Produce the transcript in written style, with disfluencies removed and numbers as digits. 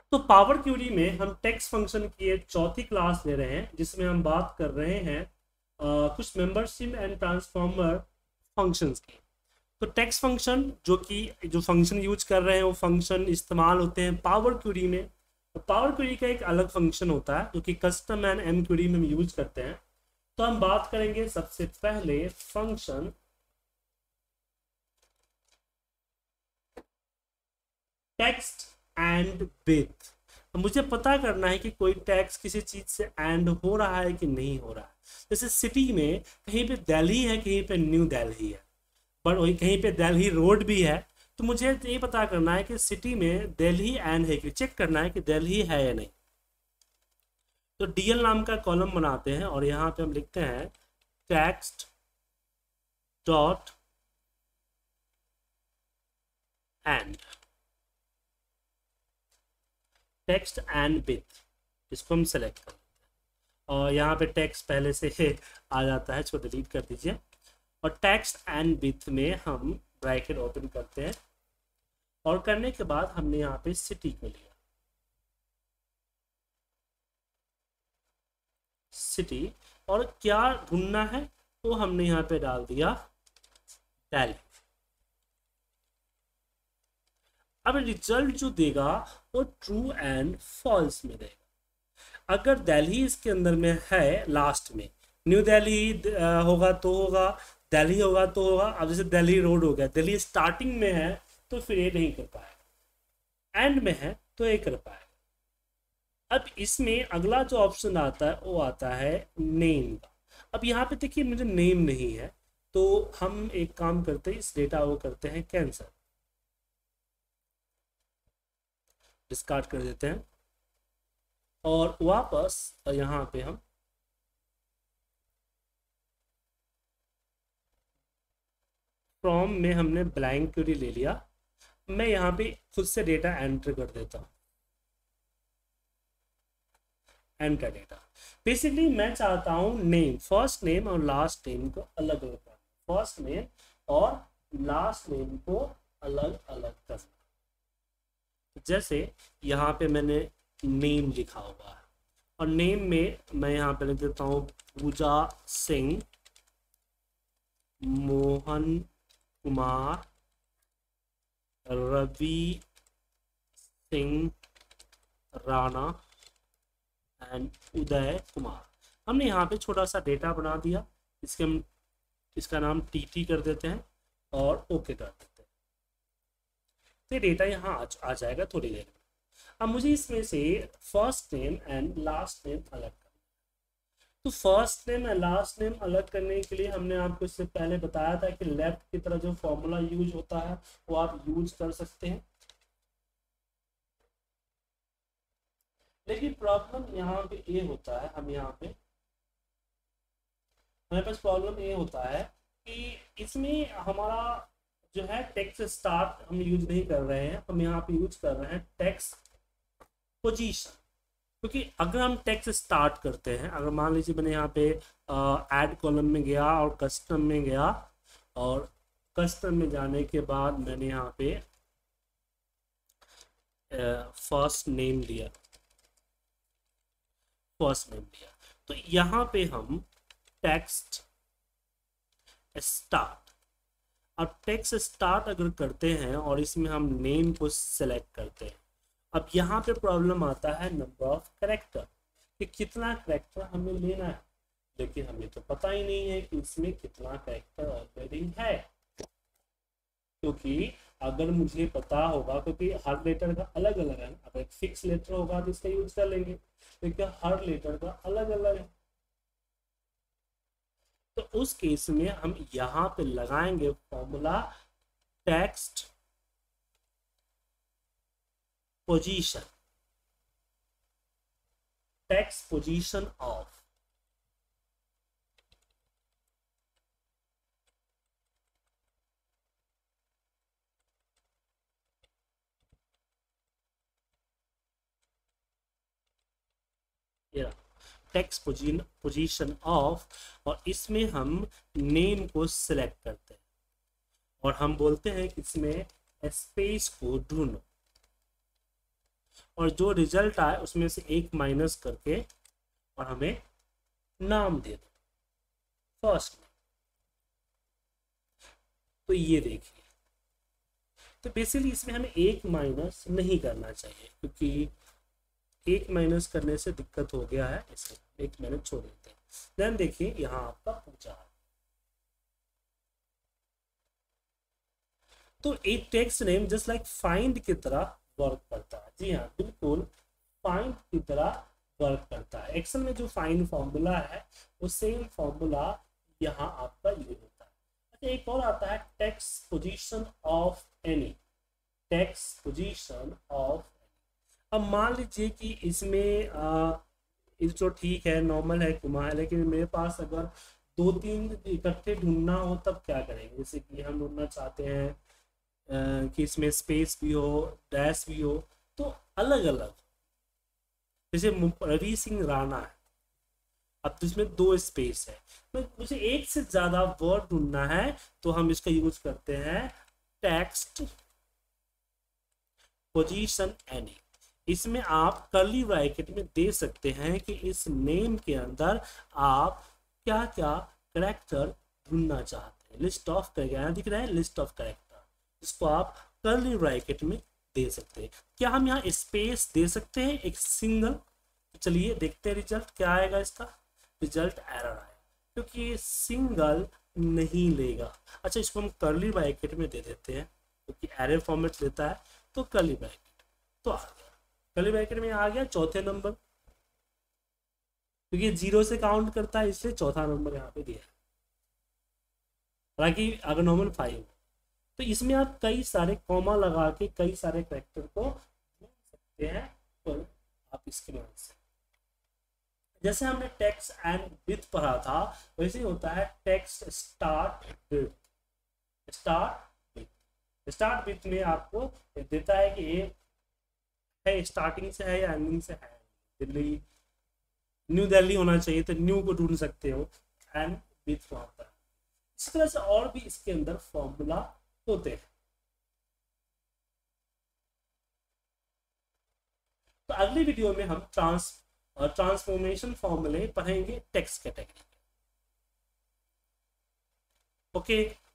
तो power query में हम टेक्स्ट फंक्शन की एक चौथी क्लास ले रहे हैं, जिसमें हम बात कर रहे हैं कुछ मेंबरशिप एंड ट्रांसफॉर्मर फंक्शंस की। तो टेक्स्ट फंक्शन जो फंक्शन यूज कर रहे हैं वो फंक्शन इस्तेमाल होते हैं पावर क्वेरी में। तो पावर क्वेरी का एक अलग फंक्शन होता है जो कि कस्टम एंड एम क्वेरी में हम यूज करते हैं। तो हम बात करेंगे सबसे पहले फंक्शन टेक्स्ट एंड विथ। मुझे पता करना है कि कोई टेक्स्ट किसी चीज से एंड हो रहा है कि नहीं हो रहा है। जैसे सिटी में कहीं पे दिल्ली है, कहीं पे न्यू दिल्ली है, पर वही कहीं पे दिल्ली रोड भी है। तो मुझे ये पता करना है कि सिटी में दिल्ली एंड है कि चेक करना है कि दिल्ली है या नहीं। तो डीएल नाम का कॉलम बनाते हैं और यहाँ पे हम लिखते हैं text dot end, text end with, इसको हम सेलेक्ट कर लेते हैं और यहाँ पे टेक्स्ट पहले से आ जाता है, इसको डिलीट कर दीजिए। और टेक्स्ट एंड विथ में हम ब्रैकेट ओपन करते हैं और करने के बाद हमने यहाँ पे सिटी को लिया, सिटी, और क्या ढूंढना है तो हमने यहाँ पे डाल दिया दिल्ली। अब रिजल्ट जो देगा वो ट्रू एंड फॉल्स में देगा। अगर दिल्ली इसके अंदर में है, लास्ट में न्यू दिल्ली होगा तो होगा, दिल्ली होगा तो होगा। अब जैसे दिल्ली रोड हो गया, दिल्ली स्टार्टिंग में है तो फिर ये नहीं कर पाएगा, एंड में है तो ये कर पाएगा। अब इसमें अगला जो ऑप्शन आता है वो आता है नेम का। अब यहाँ पे देखिए मुझे नेम नहीं है, तो हम एक काम करते हैं, इस डेटा को करते हैं कैंसिल, डिस्कार्ड कर देते हैं और वापस यहाँ पे हम फ्रॉम में हमने ब्लैंक क्वेरी ले लिया। मैं यहाँ पे खुद से डेटा एंटर कर देता हूँ, एंटर डेटा। बेसिकली मैं चाहता हूँ नेम, फर्स्ट नेम और लास्ट नेम को अलग अलग करना, फर्स्ट नेम और लास्ट नेम को अलग अलग करना। जैसे यहाँ पे मैंने नेम लिखा हुआ है और नेम में मैं यहाँ पे लिख देता हूँ पूजा सिंह, मोहन कुमार, रवि सिंह राणा एंड उदय कुमार। हमने यहाँ पे छोटा सा डेटा बना दिया, इसके हम इसका नाम टीटी कर देते हैं और ओके कर देते हैं। तो डेटा यहाँ आ जाएगा थोड़ी देर में। अब मुझे इसमें से first name and last name अलग करना है। तो first name and last name अलग करने के लिए हमने आपको इससे पहले बताया था कि लेफ्ट की तरह जो फॉर्मूला यूज होता है वो आप यूज कर सकते हैं। लेकिन प्रॉब्लम यहाँ पे ये होता है, हम यहाँ पे हमारे पास प्रॉब्लम ये होता है कि इसमें हमारा जो है टेक्स्ट स्टार्ट हम यूज नहीं कर रहे हैं, हम यहाँ पे यूज कर रहे हैं टेक्स्ट पोजीशन। क्योंकि अगर हम टेक्स्ट स्टार्ट करते हैं, अगर मान लीजिए मैंने यहाँ पे ऐड कॉलम में गया और कस्टम में गया और कस्टम में जाने के बाद मैंने यहाँ पे फर्स्ट नेम लिया, फर्स्ट नेम लिया, तो यहाँ पे हम टेक्स्ट स्टार्ट, अब टेक्स्ट स्टार्ट अगर करते हैं और इसमें हम नेम को सेलेक्ट करते हैं, अब यहाँ पे प्रॉब्लम आता है नंबर ऑफ कैरेक्टर, कि कितना कैरेक्टर हमें लेना है। लेकिन हमें तो पता ही नहीं है कि इसमें कितना कैरेक्टर ऑलरेडी है। क्योंकि अगर मुझे पता होगा, क्योंकि हर लेटर का अलग अलग है, अगर एक फिक्स लेटर होगा तो इसका यूज कर लेंगे, लेकिन हर लेटर का अलग अलग है। तो उस केस में हम यहाँ पे लगाएंगे formula text position, text position of, text position of, और इसमें हम नेम को सिलेक्ट करते हैं और हम बोलते हैं कि इसमें स्पेस को ढूंढो। और जो रिजल्ट आए उसमें से एक माइनस करके और हमें नाम दे दो फर्स्ट में। तो ये देखिए, तो बेसिकली इसमें हमें एक माइनस नहीं करना चाहिए, क्योंकि एक माइनस करने से दिक्कत हो गया है, इसलिए एक माइनस छोड़ देते हैं। देन देखिए यहाँ आपका पूछा है, तो एक text name just like find की तरह वर्क करता है। जी हाँ, बिल्कुल फाइंड की तरह वर्क करता है। एक्सेल में जो फाइंड फॉर्मूला है वो सेम फॉर्मूला यहाँ आपका यूज होता है। अच्छा, एक और आता है text position of any, text position of. अब मान लीजिए कि इसमें इस जो ठीक है नॉर्मल है कुमा है, लेकिन मेरे पास अगर दो तीन इकट्ठे ढूंढना हो तब क्या करेंगे। जैसे कि हम ढूंढना चाहते हैं कि इसमें स्पेस भी हो, डैश भी हो, तो अलग अलग। जैसे रवि सिंह राणा है, अब तो इसमें दो स्पेस है, तो मुझे एक से ज्यादा वर्ड ढूंढना है तो हम इसका यूज करते हैं टेक्स्ट पोजीशन एनी। इसमें आप कर्ली ब्रैकेट में दे सकते हैं कि इस नेम के अंदर आप क्या क्या करेक्टर ढूंढना चाहते हैं। लिस्ट ऑफ करेक्टर दिख रहा है, लिस्ट ऑफ करेक्टर, इसको आप कर्ली ब्रैकेट में दे सकते हैं। क्या हम यहाँ स्पेस दे सकते हैं एक सिंगल? चलिए देखते हैं रिजल्ट क्या आएगा। इसका रिजल्ट एरर आएगा क्योंकि सिंगल नहीं लेगा। अच्छा, इसको हम कर्ली ब्रैकेट में दे देते हैं क्योंकि एरर फॉर्मेट लेता है, तो कर्ली ब्रैकेट तो आ गया, कर्ली ब्रैकेट में आ गया चौथे नंबर, क्योंकि जीरो से काउंट करता है इसलिए चौथा नंबर यहाँ पे दिया है। हालांकि अगर नॉर्मल 5 तो इसमें आप कई सारे कॉमा लगा के कई सारे कैरेक्टर को ढूंढ सकते हैं। तो आप इसके मदद से, जैसे हमने टेक्स्ट एंड विथ पढ़ा था, वैसे ही होता है text start with. Start with, start with में आपको देता है कि ये है स्टार्टिंग से है या एंडिंग से है। दिल्ली, न्यू दिल्ली होना चाहिए तो न्यू को ढूंढ सकते हो, एंड विथ वहां पर। इस तरह से और भी इसके अंदर फॉर्मूला होते हैं। तो अगली वीडियो में हम ट्रांसफॉर्मेशन फॉर्मूले पढ़ेंगे टेक्स्ट कैटेगरी। ओके।